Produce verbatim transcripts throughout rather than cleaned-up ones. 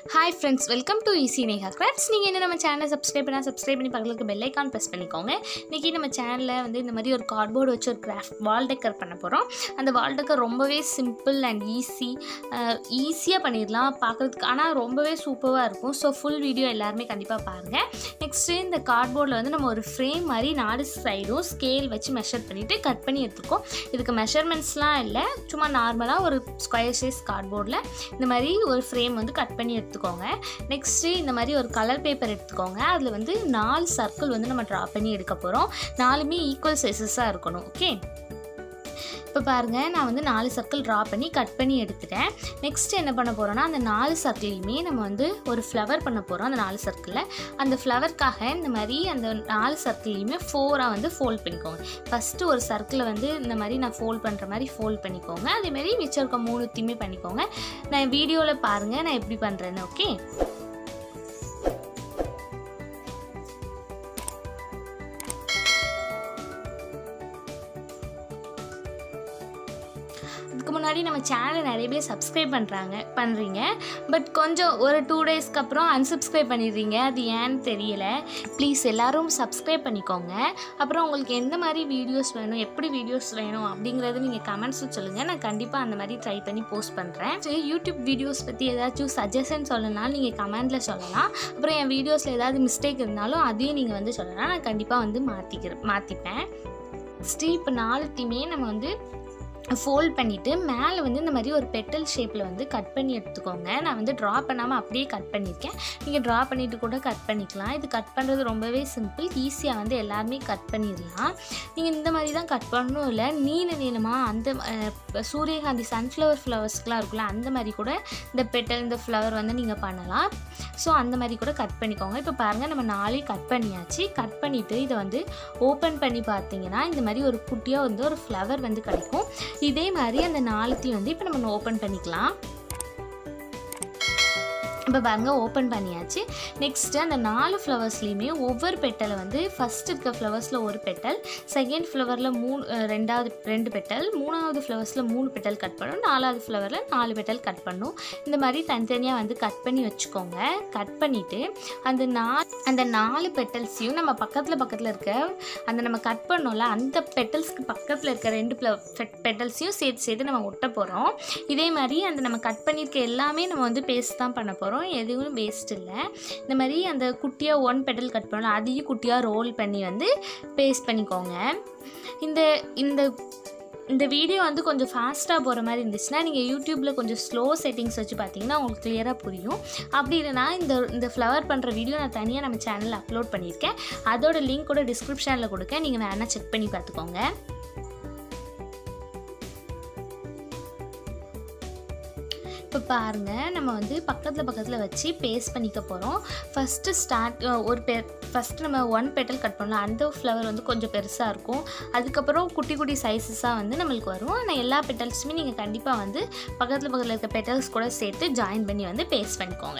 Hi friends, welcome to Easy Neha Crafts. நீங்க என்ன நம்ம சேனலை சப்ஸ்கிரைப் பண்ணா சப்ஸ்கிரைப் பண்ணி பக்கத்துல இருக்க பெல் ஐகான் பிரஸ் பண்ணிக்கோங்க. இன்னைக்கு நம்ம சேனல்ல வந்து இந்த மாதிரி ஒரு கார்ட்போர்ட் வச்சு ஒரு கிராஃப்ட் வால் டெக்கர் பண்ண போறோம். அந்த வால் டெக்கர் ரொம்பவே சிம்பிள் அண்ட் ஈஸி ஈஸியா பண்ணிடலாம் பார்க்கிறதுக்கு. ஆனா ரொம்பவே சூப்பரா இருக்கும். சோ ஃபுல் வீடியோ எல்லாரும் கண்டிப்பா பாருங்க. நெக்ஸ்ட் இந்த கார்ட்போர்ட்ல வந்து நம்ம ஒரு ஃப்ரேம் மாதிரி நாலு சைடும் ஸ்கேல் வச்சு மெஷர் பண்ணிட்டு கட் பண்ணி எடுத்துக்கோம். இதுக்கு மெஷர்மெண்ட்ஸ்லாம் இல்ல, சும்மா நார்மலா ஒரு ஸ்கொயர் சைஸ் கார்ட்போர்ட்ல இந்த மாதிரி ஒரு ஃப்ரேம் வந்து கட் பண்ணி எடுத்துக்கோங்க. நெக்ஸ்ட் இந்த மாதிரி ஒரு கலர் பேப்பர் எடுத்துக்கோங்க. அதுல வந்து நாலு சர்க்கிள் வந்து நம்ம டிரா பண்ணி எடுக்க போறோம். நாலுமே ஈக்குவல் சைஸஸா இருக்கணும். ஓகே, இப்போ பாருங்க, நான் வந்து நாலு சர்க்கிள் ட்ரா பண்ணி கட் பண்ணி எடுத்துட்டேன். நெக்ஸ்ட் என்ன பண்ண போறோம்னா, அந்த நாலு சர்க்கிளையுமே நம்ம வந்து ஒரு ஃப்ளவர் பண்ண போறோம். அந்த நாலு சர்க்கிளில் அந்த ஃப்ளவருக்காக இந்த மாதிரி அந்த நாலு சர்க்கிளையுமே ஃபோராக வந்து ஃபோல்ட் பண்ணிக்கோங்க. ஃபஸ்ட்டு ஒரு சர்க்கிளை வந்து இந்த மாதிரி நான் ஃபோல்ட் பண்ணுற மாதிரி ஃபோல்ட் பண்ணிக்கோங்க. அதேமாதிரி மிச்சம் இருக்க மூணுத்தையுமே பண்ணிக்கோங்க. நான் வீடியோவில் பாருங்கள் நான் எப்படி பண்ணுறேன்னு. ஓகே, அதுக்கு முன்னாடி நம்ம சேனலை நிறைய பேர் சப்ஸ்கிரைப் பண்ணுறாங்க பண்ணுறீங்க பட் கொஞ்சம் ஒரு டூ டேஸ்க்கு அப்புறம் அன்சப்ஸ்கிரைப் பண்ணிடுறீங்க. அது ஏன்னு தெரியல. ப்ளீஸ் எல்லோரும் சப்ஸ்கிரைப் பண்ணிக்கோங்க. அப்புறம் உங்களுக்கு எந்த மாதிரி வீடியோஸ் வேணும், எப்படி வீடியோஸ் வேணும் அப்படிங்கிறது நீங்கள் கமெண்ட்ஸும் சொல்லுங்கள். நான் கண்டிப்பாக அந்த மாதிரி ட்ரை பண்ணி போஸ்ட் பண்ணுறேன். சரி, யூடியூப் வீடியோஸ் பற்றி ஏதாச்சும் சஜஷன் சொல்லணும்னாலும் நீங்கள் கமெண்ட்டில் சொல்லலாம். அப்புறம் என் வீடியோஸில் ஏதாவது மிஸ்டேக் இருந்தாலும் அதையும் நீங்கள் வந்து சொல்லலாம். நான் கண்டிப்பாக வந்து மாற்றிக்கிறேன் மாற்றிப்பேன். நெக்ஸ்ட்டு இப்போ நாலுத்தையுமே நம்ம வந்து ஃபோல்ட் பண்ணிவிட்டு மேலே வந்து இந்த மாதிரி ஒரு பெட்டல் ஷேப்பில் வந்து கட் பண்ணி எடுத்துக்கோங்க. நான் வந்து ட்ரா பண்ணாமல் அப்படியே கட் பண்ணியிருக்கேன். நீங்கள் ட்ரா பண்ணிவிட்டு கூட கட் பண்ணிக்கலாம். இது கட் பண்ணுறது ரொம்பவே சிம்பிள், ஈஸியாக வந்து எல்லாருமே கட் பண்ணிடலாம். நீங்கள் இந்த மாதிரி தான் கட் பண்ணணும் இல்லை, நீல நீளமாக அந்த சூரியகாந்தி சன்ஃப்ளவர் ஃப்ளவர்ஸ்க்கெலாம் இருக்குல்ல, அந்த மாதிரி கூட இந்த பெட்டல் இந்த ஃப்ளவர் வந்து நீங்கள் பண்ணலாம். ஸோ அந்த மாதிரி கூட கட் பண்ணிக்கோங்க. இப்போ பாருங்கள், நம்ம நாளே கட் பண்ணியாச்சு. கட் பண்ணிவிட்டு இதை வந்து ஓப்பன் பண்ணி பார்த்தீங்கன்னா இந்த மாதிரி ஒரு குட்டியாக வந்து ஒரு ஃப்ளவர் வந்து கிடைக்கும். இதே மாதிரி அந்த நாலுத்தையும் வந்து இப்போ நம்ம ஓப்பன் பண்ணிக்கலாம். இப்போ பாருங்கள், ஓப்பன் பண்ணியாச்சு. நெக்ஸ்ட்டு அந்த நாலு ஃப்ளவர்ஸ்லேயுமே ஒவ்வொரு பெட்டலை வந்து ஃபஸ்ட் இருக்க ஃப்ளவர்ஸில் ஒரு பெட்டல், செகண்ட் ஃப்ளவரில் மூணு ரெண்டாவது ரெண்டு பெட்டல், மூணாவது ஃப்ளவர்ஸில் மூணு பெட்டல் கட் பண்ணணும், நாலாவது ஃப்ளவரில் நாலு பெட்டல் கட் பண்ணணும். இந்த மாதிரி தனித்தனியாக வந்து கட் பண்ணி வச்சுக்கோங்க. கட் பண்ணிவிட்டு அந்த நா அந்த நாலு பெட்டல்ஸையும் நம்ம பக்கத்தில் பக்கத்தில் இருக்க அந்த நம்ம கட் பண்ணோம்ல அந்த பெட்டல்ஸ்க்கு பக்கத்தில் இருக்க ரெண்டு பெட்டல்ஸையும் சேர்த்து சேர்த்து நம்ம ஒட்ட போகிறோம். இதே மாதிரி அந்த நம்ம கட் பண்ணியிருக்க எல்லாமே நம்ம வந்து பேஸ்ட் தான் பண்ண போகிறோம். எதுவும் வேஸ்ட் இல்லை. இந்த மாதிரி அந்த குட்டியாக ஒன் பெட்டல் கட் பண்ணலாம், அதையும் குட்டியாக ரோல் பண்ணி வந்து பேஸ்ட் பண்ணிக்கோங்க. இந்த இந்த இந்த வீடியோ வந்து கொஞ்சம் ஃபாஸ்ட்டாக போகிற மாதிரி இருந்துச்சுன்னா நீங்கள் யூடியூப்பில் கொஞ்சம் ஸ்லோ செட்டிங்ஸ் வச்சு பார்த்தீங்கன்னா உங்களுக்கு கிளியராக புரியும். அப்படி இல்லைனா இந்த இந்த ஃப்ளவர் பண்ணுற வீடியோ நான் தனியாக நம்ம சேனலில் அப்லோட் பண்ணியிருக்கேன். அதோட லிங்க் கூட டிஸ்கிரிப்ஷனில் கொடுக்க, நீங்கள் வேணால் செக் பண்ணி பார்த்துக்கோங்க. இப்போ பாருங்கள், நம்ம வந்து பக்கத்தில் பக்கத்தில் வச்சு பேஸ்ட் பண்ணிக்க போகிறோம். ஃபஸ்ட்டு ஸ்டார்ட் ஒரு பெ ஃபஸ்ட்டு நம்ம ஒன் பெட்டல் கட் பண்ணலாம். அந்த ஃப்ளவர் வந்து கொஞ்சம் பெருசாக இருக்கும். அதுக்கப்புறம் குட்டி குட்டி சைஸஸாக வந்து நம்மளுக்கு வரும். ஆனால் எல்லா பெட்டல்ஸுமே நீங்கள் கண்டிப்பாக வந்து பக்கத்தில் பக்கத்தில் இருக்க பெட்டல்ஸ் கூட சேர்த்து ஜாயின் பண்ணி வந்து பேஸ்ட் பண்ணிக்கோங்க.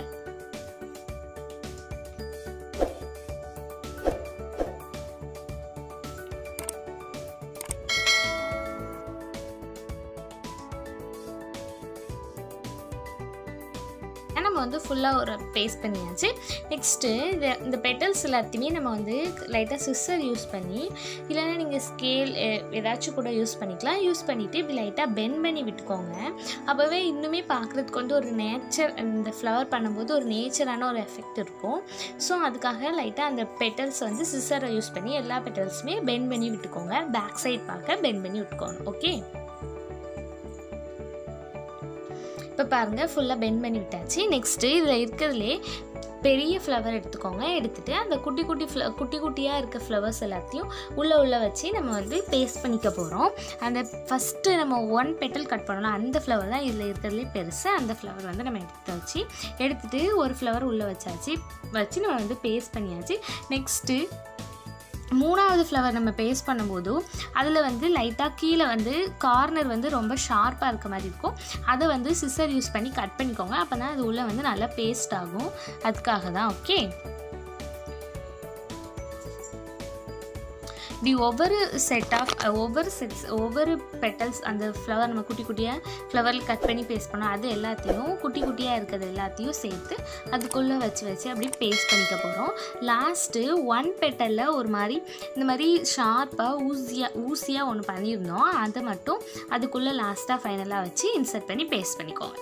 நம்ம வந்து ஃபுல்லாக ஒரு பேஸ்ட் பண்ணியாச்சு. நெக்ஸ்ட்டு இந்த இந்த பெட்டல்ஸ் எல்லாத்தையுமே நம்ம வந்து லைட்டாக சிஸ்ஸர் யூஸ் பண்ணி, இல்லைன்னா நீங்கள் ஸ்கேல் ஏதாச்சும் கூட யூஸ் பண்ணிக்கலாம். யூஸ் பண்ணிவிட்டு இப்படி லைட்டாக பெண்ட் பண்ணி விட்டுக்கோங்க. அப்போவே இன்னுமே பார்க்குறதுக்கு வந்து ஒரு நேச்சர், இந்த ஃப்ளவர் பண்ணும்போது ஒரு நேச்சரான ஒரு எஃபெக்ட் இருக்கும். ஸோ அதுக்காக லைட்டாக அந்த பெட்டல்ஸ் வந்து சிஸ்ஸரை யூஸ் பண்ணி எல்லா பெட்டல்ஸுமே பெண்ட் பண்ணி விட்டுக்கோங்க. பேக் சைட் பார்க்க பெண்ட் பண்ணி விட்டுக்கோங்க. ஓகே, இப்போ பாருங்கள், ஃபுல்லாக பெண்ட் பண்ணி விட்டாச்சு. நெக்ஸ்ட்டு இதில் இருக்கிறதுலே பெரிய ஃப்ளவர் எடுத்துக்கோங்க. எடுத்துகிட்டு அந்த குட்டி குட்டி ஃப்ள குட்டி குட்டியாக இருக்க ஃப்ளவர்ஸ் எல்லாத்தையும் உள்ளே உள்ளே வச்சு நம்ம வந்து பேஸ்ட் பண்ணிக்க போகிறோம். அந்த ஃபஸ்ட்டு நம்ம ஒன் பெட்டல் கட் பண்ணலாம், அந்த ஃப்ளவர் தான் இதில் இருக்கிறதுலே பெருசு. அந்த ஃப்ளவர் வந்து நம்ம எடுத்து வச்சு எடுத்துகிட்டு ஒரு ஃப்ளவர் உள்ளே வச்சாச்சு வச்சு நம்ம வந்து பேஸ்ட் பண்ணியாச்சு. நெக்ஸ்ட்டு மூணாவது ஃப்ளவர் நம்ம பேஸ்ட் பண்ணும்போது அதில் வந்து லைட்டாக கீழே வந்து கார்னர் வந்து ரொம்ப ஷார்ப்பாக இருக்க மாதிரி இருக்கும். அதை வந்து சிசர் யூஸ் பண்ணி கட் பண்ணிக்கோங்க. அப்போ தான் அது உள்ளே வந்து நல்லா பேஸ்ட் ஆகும். அதுக்காக தான். ஓகே, இப்படி ஒவ்வொரு செட் ஆஃப் ஒவ்வொரு செட்ஸ் ஒவ்வொரு பெட்டல்ஸ் அந்த ஃப்ளவர் நம்ம குட்டி குட்டியாக ஃப்ளவரில் கட் பண்ணி பேஸ்ட் பண்ணோம், அது எல்லாத்தையும் குட்டி குட்டியாக இருக்கிறது எல்லாத்தையும் சேர்த்து அதுக்குள்ளே வச்சு வச்சு அப்படி பேஸ்ட் பண்ணிக்க போகிறோம். லாஸ்ட்டு ஒன் பெட்டலில் ஒரு மாதிரி இந்த மாதிரி ஷார்ப்பாக ஊசியாக ஊசியாக ஒன்று பண்ணியிருந்தோம், அதை மட்டும் அதுக்குள்ளே லாஸ்ட்டாக ஃபைனலாக வச்சு இன்சர்ட் பண்ணி பேஸ்ட் பண்ணிக்கோங்க.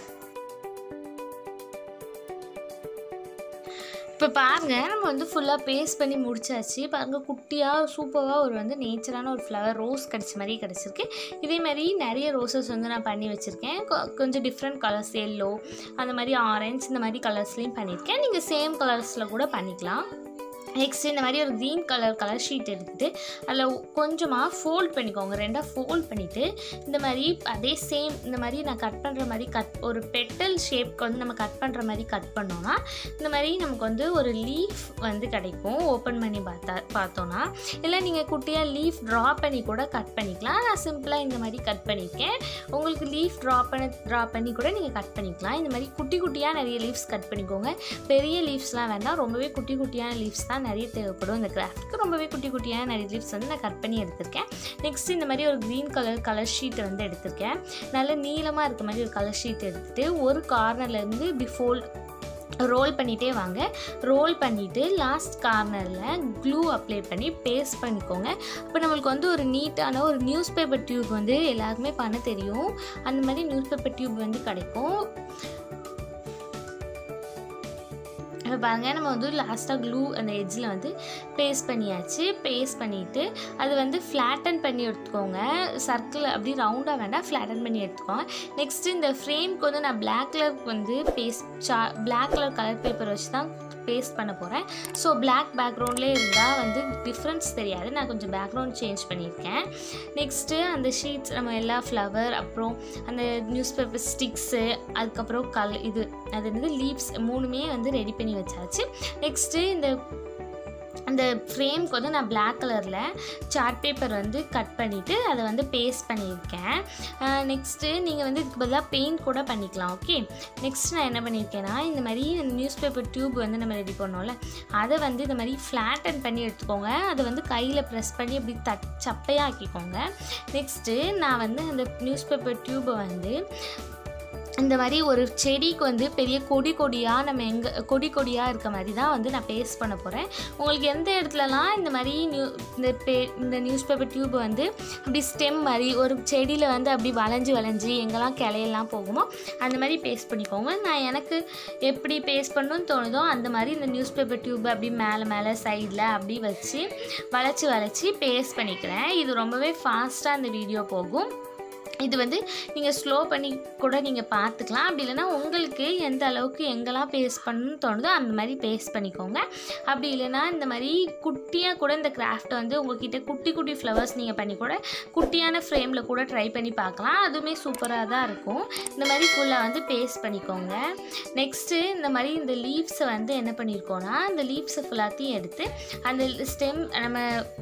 இப்போ பாருங்கள், நம்ம வந்து ஃபுல்லாக பேஸ்ட் பண்ணி முடிச்சாச்சு. பாருங்கள், குட்டியாக சூப்பராக ஒரு வந்து நேச்சரான ஒரு ஃப்ளவர் ரோஸ் கிடச்ச மாதிரி கிடச்சிருக்கு. இதே மாதிரி நிறைய ரோசஸ் வந்து நான் பண்ணி வச்சுருக்கேன். கொஞ்சம் டிஃப்ரெண்ட் கலர்ஸ், எல்லோ அந்த மாதிரி ஆரஞ்ச் இந்த மாதிரி கலர்ஸ்லேயும் பண்ணியிருக்கேன். நீங்கள் சேம் கலர்ஸில் கூட பண்ணிக்கலாம். நெக்ஸ்ட் இந்த மாதிரி ஒரு க்ரீன் கலர் கலர் ஷீட் எடுத்துகிட்டு அதில் கொஞ்சமாக ஃபோல்ட் பண்ணிக்கோங்க. ரெண்டாக ஃபோல்ட் பண்ணிவிட்டு இந்த மாதிரி அதே சேம் இந்த மாதிரி நான் கட் பண்ணுற மாதிரி கட் ஒரு பெட்டல் ஷேப்க்கு வந்து நம்ம கட் பண்ணுற மாதிரி கட் பண்ணோன்னா இந்த மாதிரி நமக்கு வந்து ஒரு லீஃப் வந்து கிடைக்கும். ஓப்பன் பண்ணி பார்த்தா பார்த்தோன்னா இல்லை நீங்கள் குட்டியாக லீஃப் ட்ரா பண்ணி கூட கட் பண்ணிக்கலாம். நான் சிம்பிளாக இந்த மாதிரி கட் பண்ணியிருக்கேன். உங்களுக்கு லீஃப் ட்ரா பண்ண ட்ரா பண்ணி கூட நீங்கள் கட் பண்ணிக்கலாம். இந்த மாதிரி குட்டி குட்டியாக நிறைய லீவ்ஸ் கட் பண்ணிக்கோங்க. பெரிய லீவ்ஸ்லாம் வேண்டாம், ரொம்பவே குட்டி குட்டியான லீவ்ஸ் தான் நிறைய தேவைப்படும். இந்த கிராஃப்ட்க்கு ரொம்பவே குட்டி குட்டியான நிறைய லீவ்ஸ் வந்து நான் கட் பண்ணி எடுத்திருக்கேன். நெக்ஸ்ட் இந்த மாதிரி ஒரு க்ரீன் கலர் கலர் ஷீட் வந்து எடுத்திருக்கேன். நல்ல நீளமாக இருக்க மாதிரி ஒரு கலர் ஷீட் எடுத்துகிட்டு ஒரு கார்னர்லேருந்து இப்படி ஃபோல்ட் ரோல் பண்ணிகிட்டே வாங்க. ரோல் பண்ணிவிட்டு லாஸ்ட் கார்னரில் க்ளூ அப்ளை பண்ணி பேஸ்ட் பண்ணிக்கோங்க. இப்போ நம்மளுக்கு வந்து ஒரு நீட்டான ஒரு நியூஸ் பேப்பர் டியூப் வந்து எல்லாருக்குமே பண்ண தெரியும். அந்த மாதிரி நியூஸ் பேப்பர் டியூப் வந்து கிடைக்கும். இப்போ பாருங்கள், நம்ம வந்து லாஸ்ட்டாக க்ளூ அந்த எட்ஜில் வந்து பேஸ்ட் பண்ணியாச்சு. பேஸ்ட் பண்ணிவிட்டு அது வந்து ஃப்ளாட்டன் பண்ணி எடுத்துக்கோங்க. சர்க்கிள் அப்படி ரவுண்டாக வேண்டாம், ஃப்ளாட்டன் பண்ணி எடுத்துக்கோங்க. நெக்ஸ்ட்டு இந்த ஃப்ரேம்க்கு வந்து நான் பிளாக் கலருக்கு வந்து பேஸ்ட் சா பிளாக் கலர் கலர் பேப்பர் வச்சு தான் பேஸ்ட் பண்ண போகிறேன். ஸோ பிளாக் பேக்ரவுண்ட்லேயே இருந்தால் வந்து டிஃப்ரென்ஸ் தெரியாது. நான் கொஞ்சம் பேக்ரவுண்ட் சேஞ்ச் பண்ணியிருக்கேன். நெக்ஸ்ட்டு அந்த ஷீட்ஸ் நம்ம எல்லா ஃப்ளவர், அப்புறம் அந்த நியூஸ் பேப்பர் ஸ்டிக்ஸு, அதுக்கப்புறம் கல் இது அது என்னது லீவ்ஸ் மூணுமே வந்து ரெடி பண்ணி வச்சாச்சு. நெக்ஸ்ட்டு இந்த அந்த ஃப்ரேம்க்கு வந்து நான் பிளாக் கலரில் சார்ட் பேப்பர் வந்து கட் பண்ணிவிட்டு அதை வந்து பேஸ்ட் பண்ணியிருக்கேன். நெக்ஸ்ட்டு நீங்கள் வந்து இதுக்கு பதிலாக பெயிண்ட் கூட பண்ணிக்கலாம். ஓகே, நெக்ஸ்ட் நான் என்ன பண்ணியிருக்கேன்னா இந்த மாதிரி நியூஸ் பேப்பர் டியூப் வந்து நம்ம ரெடி பண்ணோம்ல, அதை வந்து இந்த மாதிரி ஃப்ளாட்டன் பண்ணி எடுத்துக்கோங்க. அதை வந்து கையில் ப்ரெஸ் பண்ணி அப்படி தட் சப்பையாக ஆக்கிக்கோங்க. நெக்ஸ்ட்டு நான் வந்து அந்த நியூஸ் பேப்பர் டியூப்பை வந்து இந்த மாதிரி ஒரு செடிக்கு வந்து பெரிய கொடி கொடியாக நம்ம எங்கே கொடி கொடியாக இருக்க மாதிரி தான் வந்து நான் பேஸ்ட் பண்ண போகிறேன். உங்களுக்கு எந்த இடத்துலலாம் இந்த மாதிரி நியூ இந்த பே இந்த நியூஸ் பேப்பர் டியூப் வந்து அப்படி ஸ்டெம் மாதிரி ஒரு செடியில் வந்து அப்படி வளைஞ்சி வளைஞ்சி எங்கெல்லாம் கிளையெல்லாம் போகுமோ அந்த மாதிரி பேஸ்ட் பண்ணிக்கோங்க. நான் எனக்கு எப்படி பேஸ்ட் பண்ணணும்னு தோணுதோ அந்த மாதிரி இந்த நியூஸ் பேப்பர் டியூப் அப்படி மேலே மேலே சைடில் அப்படி வச்சு வளைச்சி வளைச்சி பேஸ்ட் பண்ணிக்கிறேன். இது ரொம்பவே ஃபாஸ்ட்டாக இந்த வீடியோ போகும். இது வந்து நீங்கள் ஸ்லோ பண்ணி கூட நீங்கள் பார்த்துக்கலாம். அப்படி இல்லைனா உங்களுக்கு எந்த அளவுக்கு எங்கெல்லாம் பேஸ்ட் பண்ணணும்னு தோணுதோ அந்த மாதிரி பேஸ்ட் பண்ணிக்கோங்க. அப்படி இல்லைனா இந்த மாதிரி குட்டியாக கூட இந்த கிராஃப்ட் வந்து உங்கள்கிட்ட குட்டி குட்டி ஃப்ளவர்ஸ் நீங்கள் பண்ணி கூட குட்டியான ஃப்ரேமில் கூட ட்ரை பண்ணி பார்க்கலாம். அதுவுமே சூப்பராக தான் இருக்கும். இந்த மாதிரி ஃபுல்லாக வந்து பேஸ்ட் பண்ணிக்கோங்க. நெக்ஸ்ட்டு இந்த மாதிரி இந்த லீவ்ஸை வந்து என்ன பண்ணியிருக்கோன்னா இந்த லீவ்ஸை ஃபுல்லாத்தையும் எடுத்து அந்த ஸ்டெம் நம்ம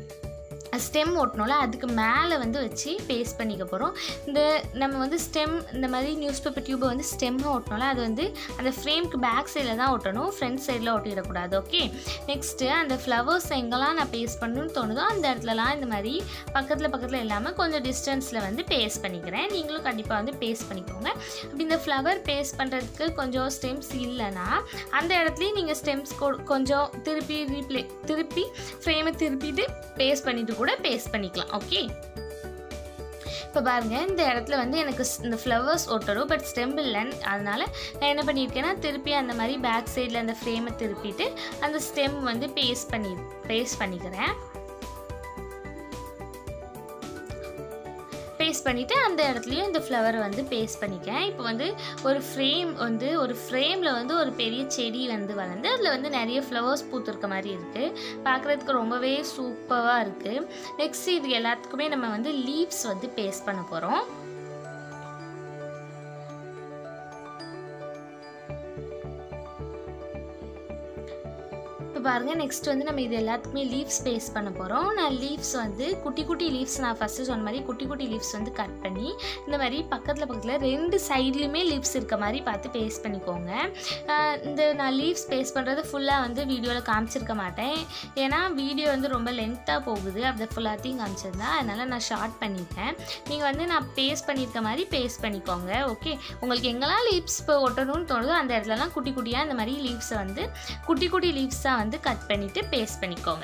ஸ்டெம் ஓட்டணும்ல அதுக்கு மேலே வந்து வச்சு பேஸ்ட் பண்ணிக்க போகிறோம். இந்த நம்ம வந்து ஸ்டெம் இந்த மாதிரி நியூஸ் பேப்பர் டியூப்பை வந்து ஸ்டெம்மாக ஓட்டணும்ல அது வந்து அந்த ஃப்ரேம்க்கு பேக் சைடில் தான் ஓட்டணும், ஃப்ரண்ட் சைடில் ஓட்டிடக்கூடாது. ஓகே, நெக்ஸ்ட்டு அந்த ஃப்ளவர்ஸ் எங்கெல்லாம் நான் பேஸ்ட் பண்ணணும்னு தோணுதோ அந்த இடத்துலலாம் இந்த மாதிரி பக்கத்தில் பக்கத்தில் இல்லாமல் கொஞ்சம் டிஸ்டன்ஸில் வந்து பேஸ்ட் பண்ணிக்கிறேன். நீங்களும் கண்டிப்பாக வந்து பேஸ்ட் பண்ணிக்கோங்க. அப்படி இந்த ஃப்ளவர் பேஸ்ட் பண்ணுறதுக்கு கொஞ்சம் ஸ்டெம்ஸ் இல்லைன்னா அந்த இடத்துலையும் நீங்கள் ஸ்டெம்ஸ் கொஞ்சம் திருப்பி ரீப்ளே திருப்பி ஃப்ரேமை திருப்பிட்டு பேஸ்ட் பண்ணிவிட்டு கூட பேஸ்ட் பண்ணிக்கலாம். ஓகே, இப்போ பாருங்கள் இந்த இடத்துல வந்து எனக்கு இந்த ஃப்ளவர்ஸ் ஒட்டரும் பட் ஸ்டெம் இல்லைன்னு அதனால் நான் என்ன பண்ணியிருக்கேன்னா திருப்பி அந்த மாதிரி பேக் சைடில் அந்த ஃப்ரேமை திருப்பிட்டு அந்த ஸ்டெம் வந்து பேஸ்ட் பண்ணி பேஸ்ட் பண்ணிக்கிறேன். பேஸ்ட் பண்ணிவிட்டு அந்த இடத்துலையும் இந்த ஃப்ளவரை வந்து பேஸ்ட் பண்ணிக்கிறேன். இப்போ வந்து ஒரு ஃப்ரேம் வந்து ஒரு ஃப்ரேமில் வந்து ஒரு பெரிய செடி வந்து வளர்ந்து அதில் வந்து நிறைய ஃப்ளவர்ஸ் பூத்துருக்க மாதிரி இருக்குது. பார்க்குறதுக்கு ரொம்பவே சூப்பராக இருக்குது. நெக்ஸ்ட் இது எல்லாத்துக்குமே நம்ம வந்து லீவ்ஸ் வந்து பேஸ்ட் பண்ண போகிறோம். இப்போ இப்போ பாருங்கள் நெக்ஸ்ட் வந்து நம்ம இது எல்லாத்துக்குமே லீவ்ஸ் பேஸ்ட் பண்ண போகிறோம். நான் லீவ்ஸ் வந்து குட்டி குட்டி லீவ்ஸ் நான் ஃபஸ்ட்டு சொன்ன மாதிரி குட்டி குட்டி லீவ்ஸ் வந்து கட் பண்ணி இந்த மாதிரி பக்கத்தில் பக்கத்தில் ரெண்டு சைட்லேயுமே லீவ்ஸ் இருக்க மாதிரி பார்த்து பேஸ்ட் பண்ணிக்கோங்க. இந்த நான் லீவ்ஸ் பேஸ்ட் பண்ணுறது ஃபுல்லாக வந்து வீடியோவில் காமிச்சிருக்க மாட்டேன், ஏன்னா வீடியோ வந்து ரொம்ப லென்த்தாக போகுது. அப்படி ஃபுல்லாத்தையும் காமிச்சிருந்தேன், அதனால் நான் ஷார்ட் பண்ணிட்டேன். நீங்கள் வந்து நான் பேஸ்ட் பண்ணியிருக்க மாதிரி பேஸ்ட் பண்ணிக்கோங்க. ஓகே, உங்களுக்கு எங்கெல்லாம் லீவ்ஸ் இப்போ ஒட்டணும்னு தோணுதோ அந்த இடத்துலலாம் குட்டி குட்டியாக இந்த மாதிரி லீவ்ஸை வந்து குட்டி குட்டி லீவ்ஸாக வந்து கட் பண்ணிவிட்டு பேஸ்ட் பண்ணிக்கோங்க.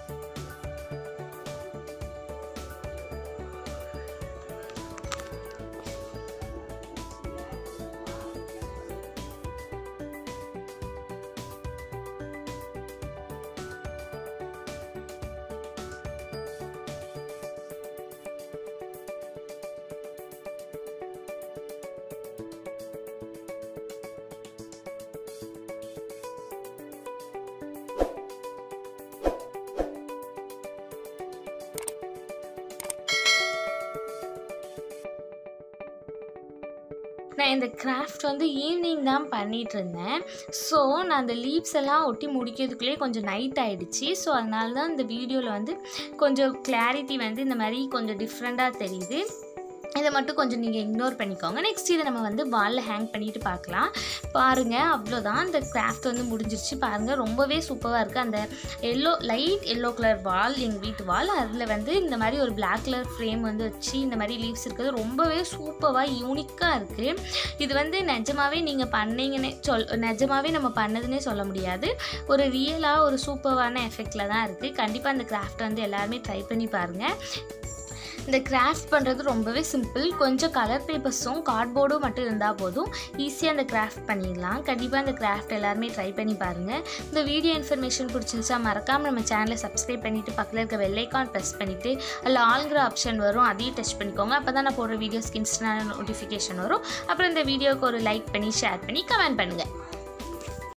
நான் இந்த கிராஃப்ட் வந்து ஈவினிங் தான் பண்ணிகிட்டு இருந்தேன். ஸோ நான் அந்த லீவ்ஸ் எல்லாம் ஒட்டி முடிக்கிறதுக்குள்ளே கொஞ்சம் நைட் ஆகிடுச்சு. ஸோ அதனால தான் இந்த வீடியோவில் வந்து கொஞ்சம் கிளாரிட்டி வந்து இந்த மாதிரி கொஞ்சம் டிஃப்ரெண்ட்டாக தெரியுது. இதை மட்டும் கொஞ்சம் நீங்கள் இக்னோர் பண்ணிக்கோங்க. நெக்ஸ்ட் இதை நம்ம வந்து வாலில் ஹேங் பண்ணிவிட்டு பார்க்கலாம். பாருங்கள், அவ்வளோதான், இந்த கிராஃப்ட் வந்து முடிஞ்சிருச்சு. பாருங்கள், ரொம்பவே சூப்பராக இருக்குது. அந்த yellow light yellow colour wall, எங்கள் வீட்டு வால், அதில் வந்து இந்த மாதிரி ஒரு பிளாக் கலர் ஃப்ரேம் வந்து வச்சு இந்த மாதிரி லீவ்ஸ் இருக்கிறது ரொம்பவே சூப்பராக யூனிக்காக இருக்குது. இது வந்து நிஜமாகவே நீங்கள் பண்ணீங்கன்னே சொல் நிஜமாகவே நம்ம பண்ணதுன்னே சொல்ல முடியாது. ஒரு ரியலாக ஒரு சூப்பரான எஃபெக்டில் தான் இருக்குது. கண்டிப்பாக அந்த கிராஃப்ட் வந்து எல்லாருமே ட்ரை பண்ணி பாருங்கள். இந்த கிராஃப்ட் பண்ணுறது ரொம்பவே சிம்பிள். கொஞ்சம் கலர் பேப்பர்ஸும் கார்ட்போர்டும் மட்டும் இருந்தால் போதும், ஈஸியாக அந்த கிராஃப்ட் பண்ணிடலாம். கண்டிப்பாக அந்த கிராஃப்ட் எல்லாருமே ட்ரை பண்ணி பாருங்கள். இந்த வீடியோ இன்ஃபர்மேஷன் பிடிச்சிருச்சா மறக்காமல் நம்ம சேனலை சப்ஸ்கிரைப் பண்ணிவிட்டு பக்கத்தில் இருக்க பெல் ஐக்கான் ப்ரெஸ் பண்ணிவிட்டு அதில் ஆல்ங்கிற ஆப்ஷன் வரும், அதையும் டச் பண்ணிக்கோங்க. அப்போ தான் நான் போடுற வீடியோஸ்க்கு இன்ஸ்டன்ட் நோட்டிஃபிகேஷன் வரும். அப்புறம் இந்த வீடியோவுக்கு ஒரு லைக் பண்ணி ஷேர் பண்ணி கமெண்ட் பண்ணுங்கள்.